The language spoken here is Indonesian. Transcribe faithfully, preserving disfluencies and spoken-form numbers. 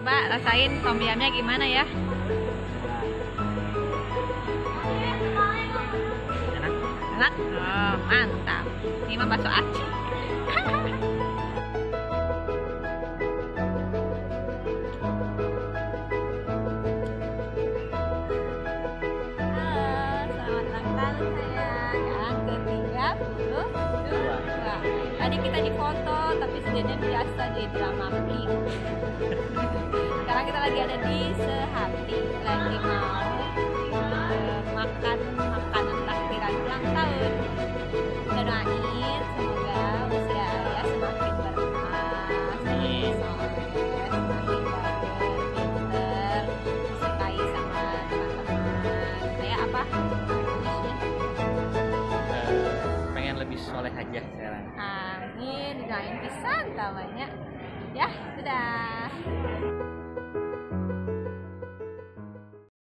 Coba rasain tom yumnya gimana ya? Enak. Enak? Oh, mantap. Ini mah bakso aci. Tadi kita difoto, tapi sejadinya biasa di drama king. Sekarang kita lagi ada di Sehati, lagi mau uh, makan makanan takbiran ulang tahun. Kita doain semoga usia Arya semakin berkah, semakin soleh, semakin bagus, pinter, disukai sama teman-teman. Kayak apa? Pengen lebih soleh aja sekarang. Amin, doain pisan tawanya. Ya, sudah.